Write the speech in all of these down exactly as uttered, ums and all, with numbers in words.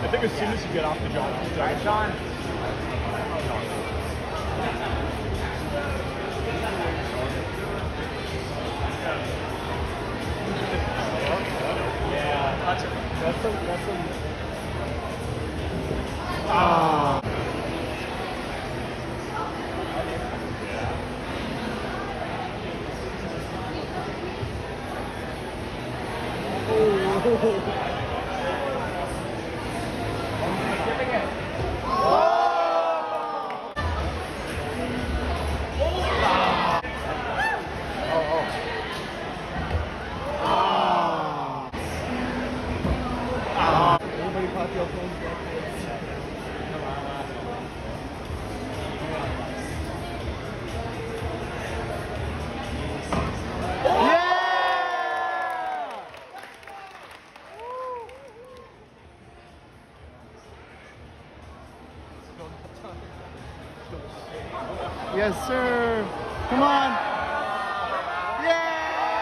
think as soon as you get off the job, all right, Sean. Yeah, that's a, that's a, that's a. Ah. Oh. Yes, sir. Come on. Yeah.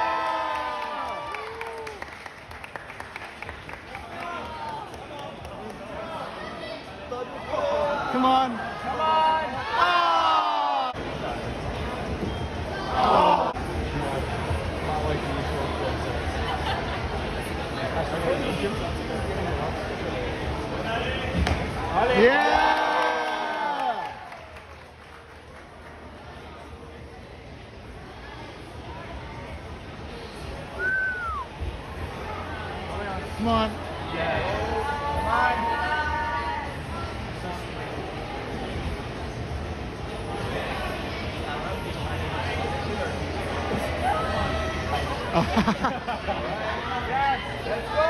Come on. Come on. Oh. Oh. Not like the usual. Yeah. Come on. Yes. Come on. Yes. Let's go.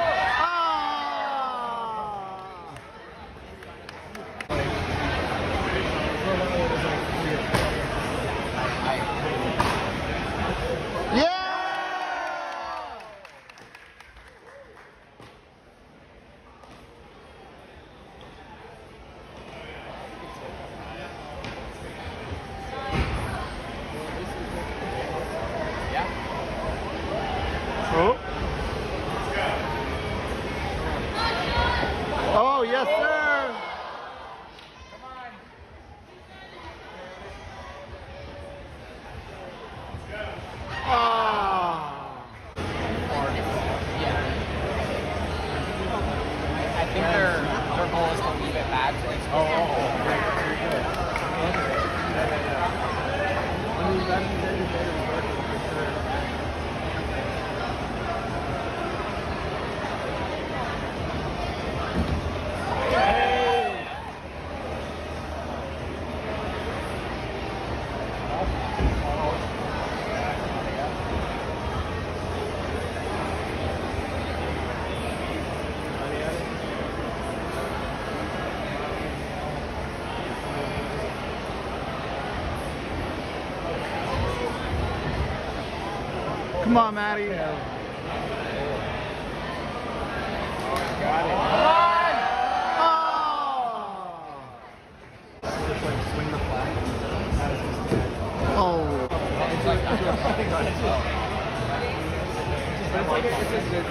Oh. Oh, yes, sir. Come on. Ah. I think their their goal is to leave it back to Oh, oh, oh. Very, very good. Come on, Maddie. Got it. Just like swing the flag. That is just bad. Oh. It's like, it's like, it's like, it's just good.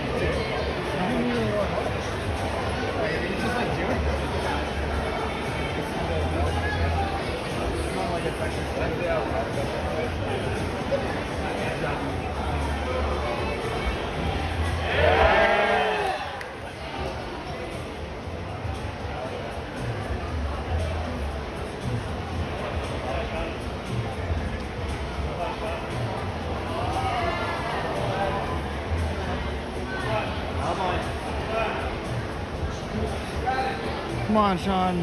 It's just like doing it. It's not like it's actually Come on, Sean.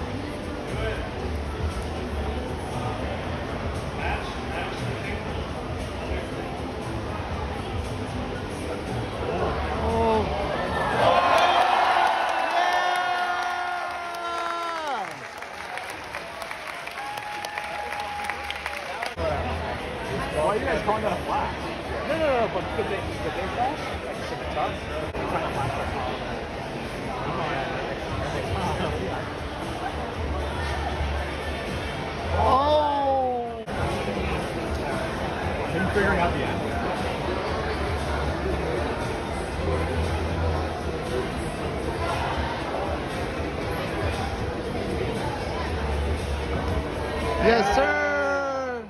Why are you guys calling that a flash? No, no, no, but the big, the big flash? Like the tough? Kind of flash. Yes, sir.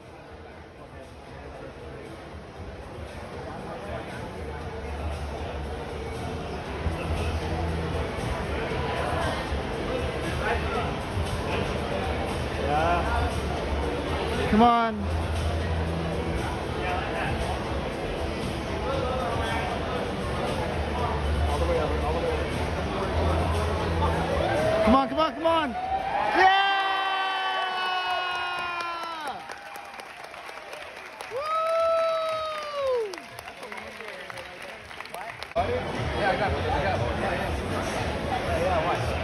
Yeah. Come on. All the way over, all the way over. Come on, come on, come on. Yeah! Woo! Yeah, I got it. I got it. Yeah, yeah. Yeah, yeah, what?